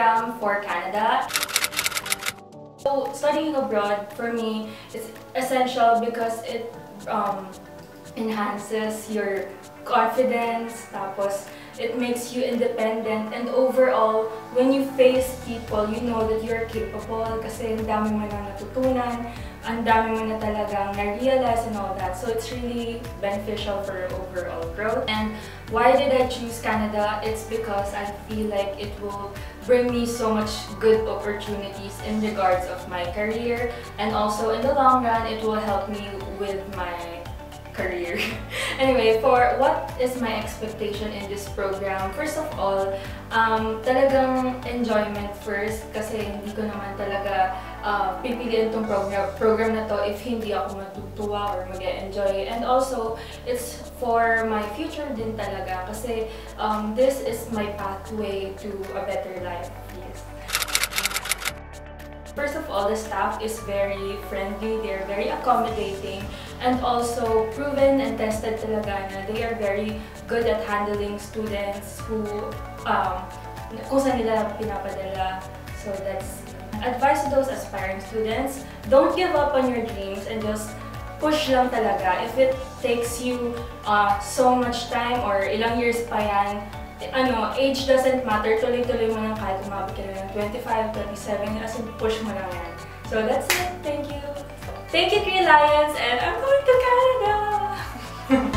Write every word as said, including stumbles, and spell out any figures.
program for Canada. So studying abroad for me is essential because it um, enhances your confidence, tapos it makes you independent, and overall, when you face people, you know that you're capable kasi ang dami mo na natutunan, ang dami mo na talagang na-realize and all that. So it's really beneficial for overall growth. And why did I choose Canada? It's because I feel like it will bring me so much good opportunities in regards of my career, and also in the long run, it will help me with my career. Anyway, for what is my expectation in this program? First of all, um, talagang enjoyment first kasi hindi ko naman talaga uh, pipiliin tong program, program na to if hindi ako matutuwa or mag-enjoy. And also, it's for my future din talaga kasi um, this is my pathway to a better life. Yes. First of all, the staff is very friendly, they're very accommodating, and also proven and tested talaga na they are very good at handling students who, um, kung saan nila pinapadala. So that's advice to those aspiring students. Don't give up on your dreams and just push lang talaga. If it takes you uh, so much time or ilang years pa yan, ano, age doesn't matter, tuloy-tuloy mo lang kahit umabot ka na ng twenty-five, twenty-seven, as in push mo lang yan. So that's it. Thank you. Thank you, Green Lions, and I'm going to Canada!